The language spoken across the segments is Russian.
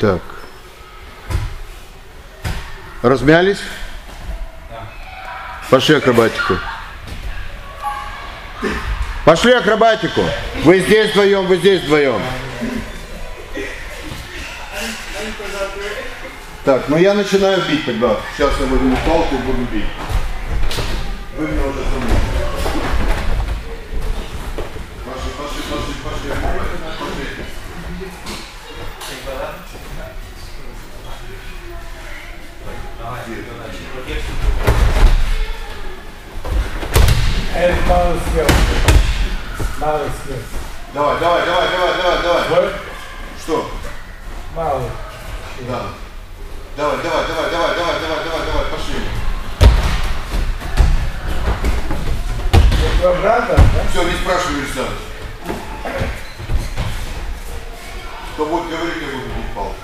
Так. Размялись? Да. Пошли акробатику. Пошли акробатику. Вы здесь вдвоем, вы здесь вдвоем. Так, ну я начинаю бить тогда. Сейчас я возьму палку и буду бить. Вы меня уже со мной. Пошли. Мало съел. Мало съел. Давай. Вот. Что? Мало. Да. Давай, пошли. Твой брат, да? Все, не спрашивай, сам. Кто будет говорить, я буду бить палку.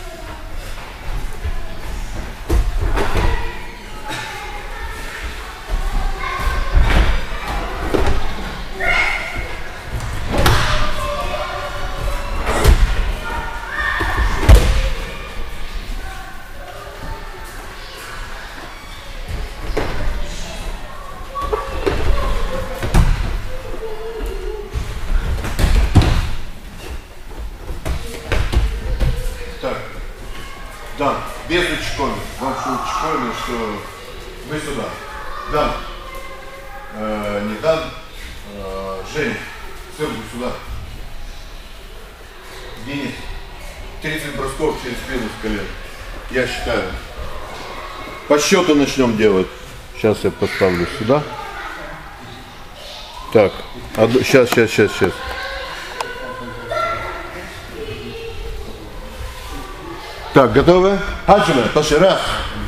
Дан, без учкоми. Вам что учкоми, что вы сюда. Дан. Не Дан. Женя. Сыргу сюда. Денис. 30 бросков через спину с колен. Я считаю. По счету начнем делать. Сейчас я поставлю сюда. Так. Сейчас. Так, готовы? Хаджиме, пошли, раз.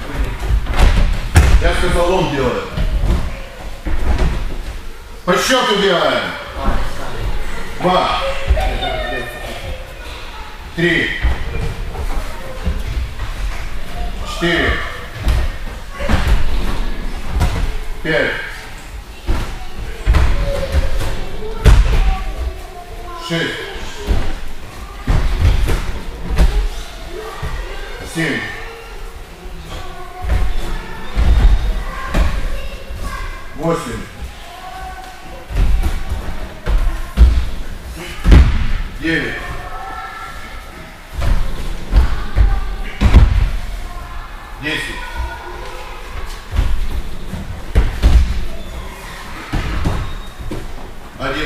Я сказал, он делает. По счету делаем. 2. 3. 4. 5. 6. 7. 8. 9. 10. 11.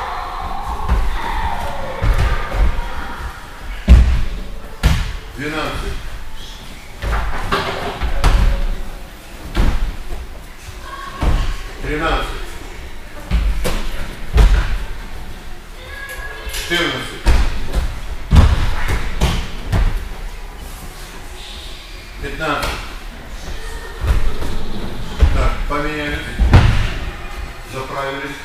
12. 13. 14. 15. Так, поменялись. Заправились.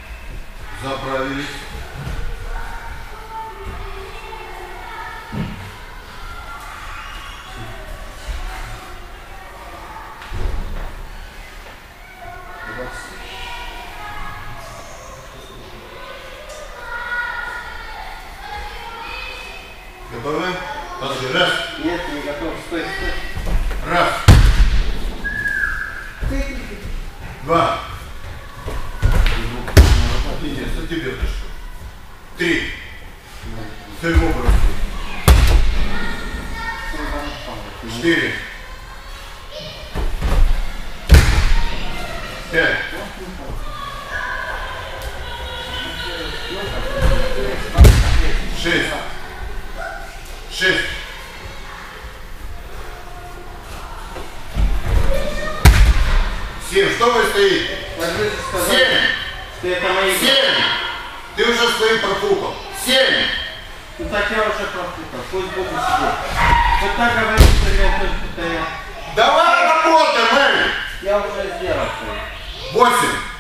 Готовы? Пошли. Раз. Нет, не готов. Стой. Раз. 2. Интересно, тебе то что? 3. Своим образом. 4. 5. 6. 7. Что вы стоите? 7. 7. Ты уже своим пропукал. 7. Ну так я уже пропутал. Пусть буду сидеть. Вот так говорит, что я только я. Давай работаем, Мэри. Я уже сделал. 8.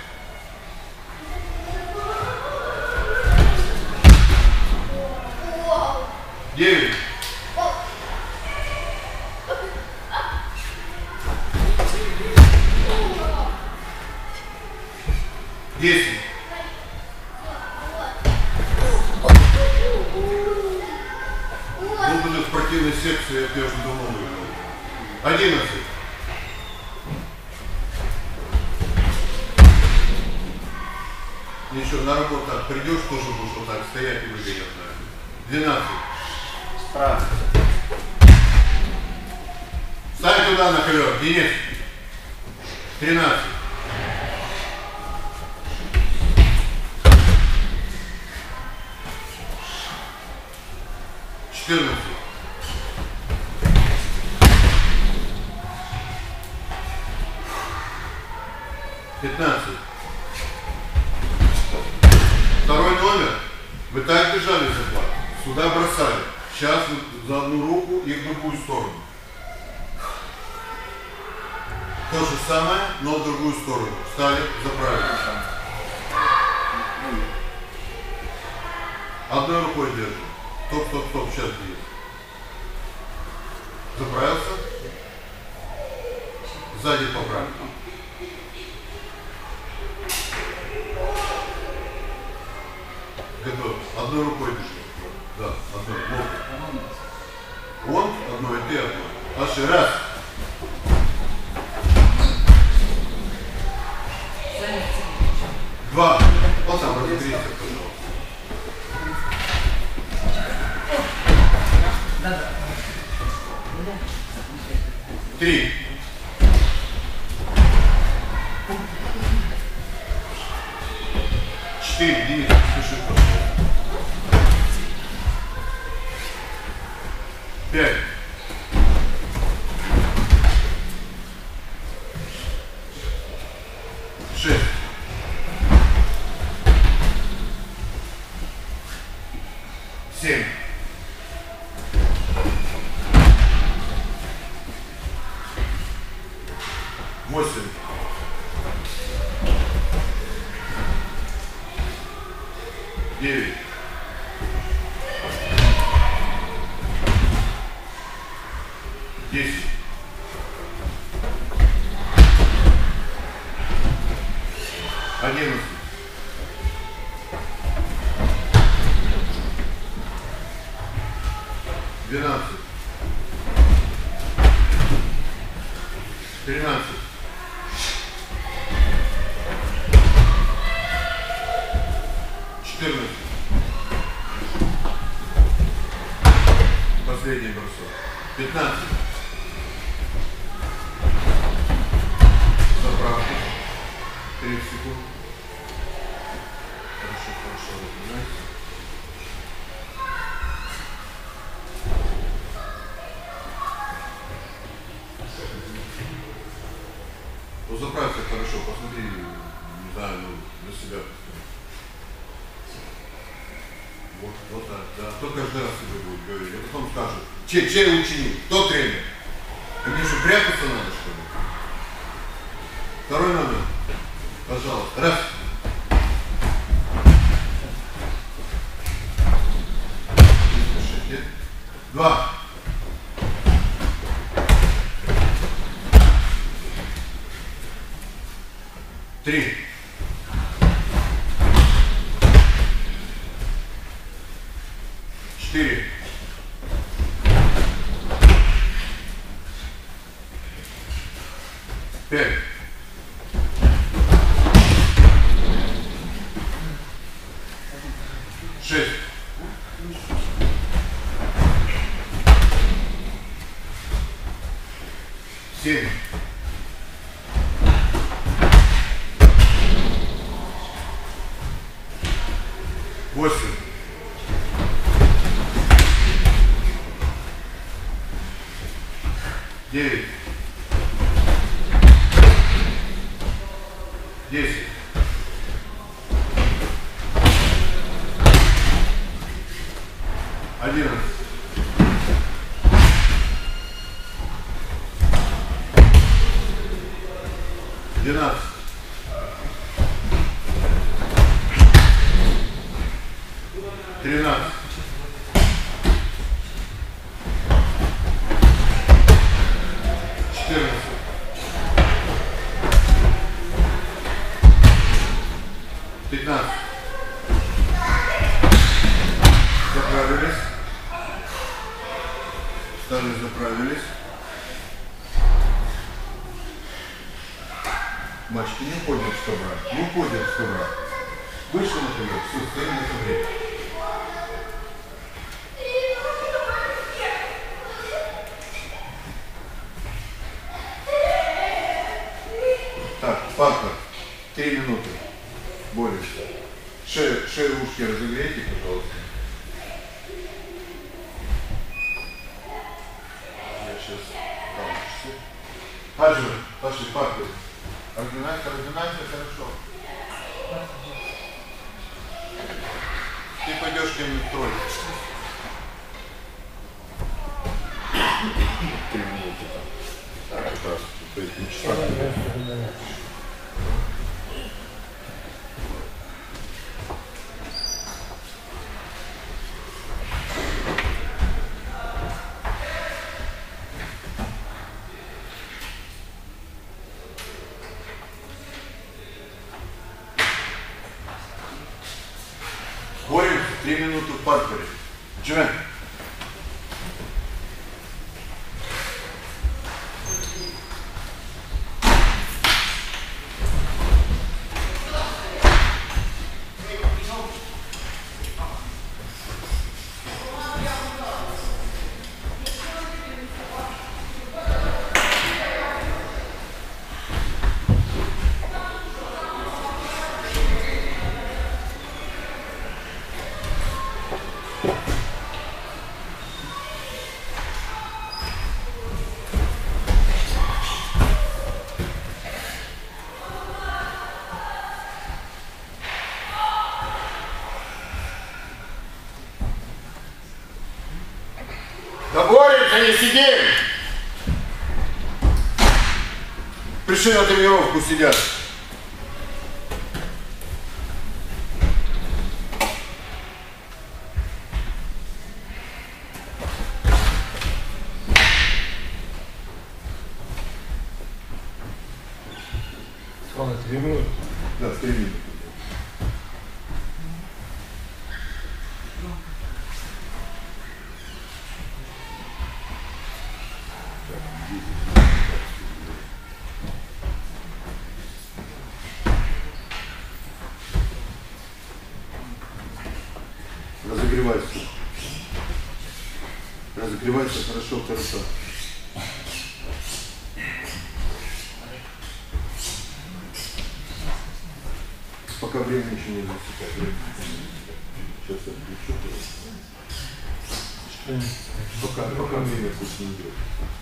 9. 10. 9. в спортивной секции, я уже давно выиграл. 11. Еще на работу так придешь, тоже будешь вот так стоять и выгонять. 12. Справа. Встань туда на ковер, Денис. 13. 14. 15. Второй номер. Вы так бежали захват. Сюда бросали. Сейчас вы за одну руку и в другую сторону. То же самое, но в другую сторону. Встали, заправили. Одной рукой держим. Стоп, стоп, стоп, сейчас есть. Заправился. Сзади поправил. Готов. Одной рукой держи. Да, одной. Вот. Он одной, ты одной. Пошли. Раз. Два. Вот там разогрейся, пожалуйста. Три. 4. Денис, спеши, пожалуйста. 5. 6. 7. 8. 9. 10. 11. 12. 13. 14. Последний бросок. 15. Заправка. 30 секунд. Хорошо, хорошо. Разгоняйся. Ну, заправься хорошо, посмотри, не знаю, ну, для себя. Вот так, да. Кто каждый раз тебе будет говорить, а потом скажут, чей ученик, кто тренер? А мне что, прятаться надо, что ли? Второй номер, пожалуйста. Раз. Два. 3. 4. 5. 6. 7. 8. 9. 10. 11. 12. 13. 14. 15. Заправились. Встали, заправились. Мальчики, не уходим с ковра. Не уходим с ковра. Вышли на ковер. Все, стоим на ковре. Так, Пака. 3 минуты. Борешься. Шею, ушки разогрейте, пожалуйста. Я сейчас дам часы. Хаджи, пошли, Пака. Разгинайся, хорошо. Ты пойдешь ко мне в тройку. 3 минуты. Так, как раз. То есть не часа. Боремся 3 минуты в партере. Джимен. Да боремся, не сидим! Пришли на тренировку, сидят. Сколько? 3 минуты? Да, 3 минуты. Разогревайся. Разогревайся хорошо. Пока время еще не засекает. Сейчас я включу. Пока время пусть не идет.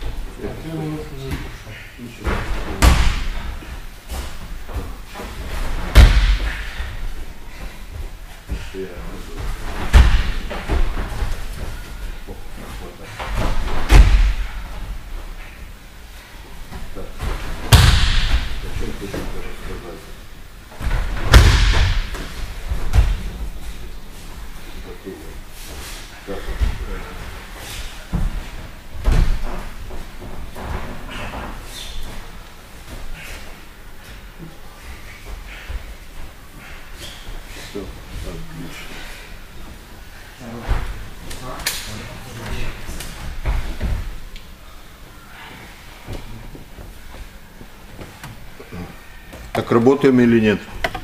Ничего. Все, отлично. Так, работаем или нет?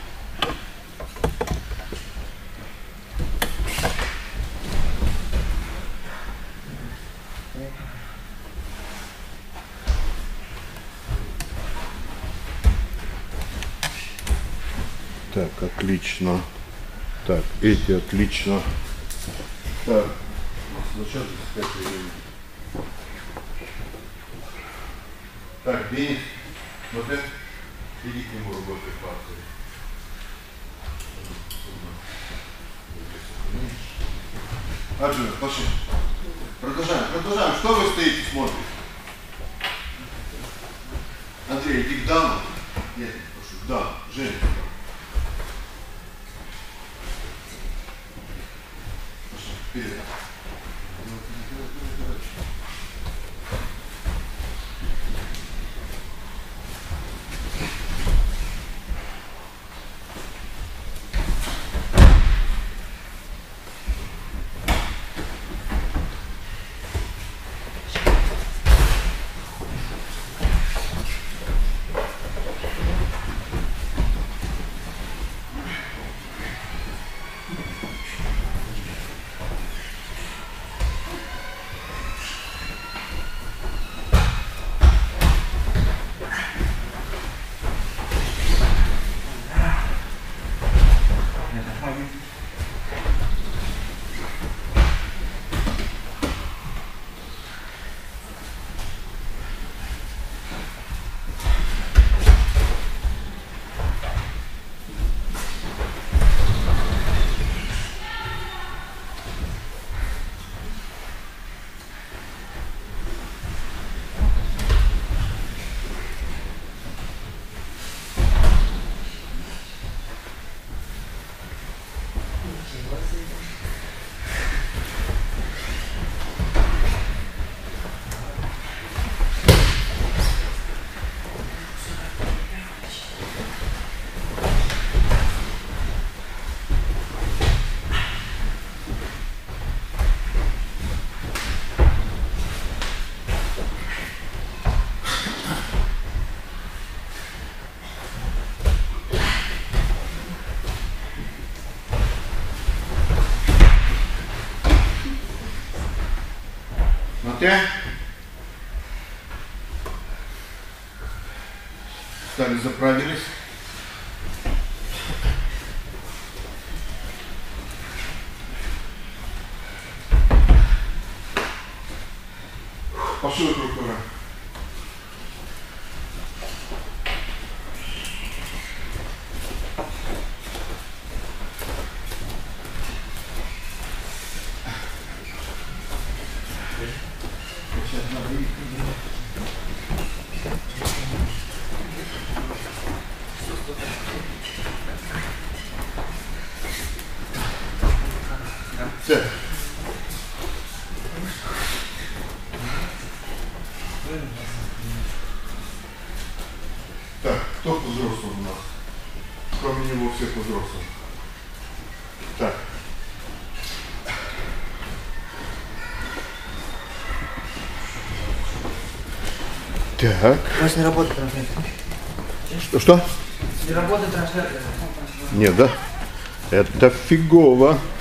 Так, отлично. Так, эти отлично. Так, сейчас так, Денис, вот это, иди к нему работай в акции. Аджина, пошли. Продолжаем. Что вы стоите, смотрите? Андрей, иди к даму. Нет, прошу, да, Женя. Вперед. на Т. Стали, заправились. Пошли структура. Все. Так, кто взрослый у нас? Кроме него всех взрослых. Так. Так. У вас не работает трансляция? Что? Не работает трансляция? Нет, да? Это фигово.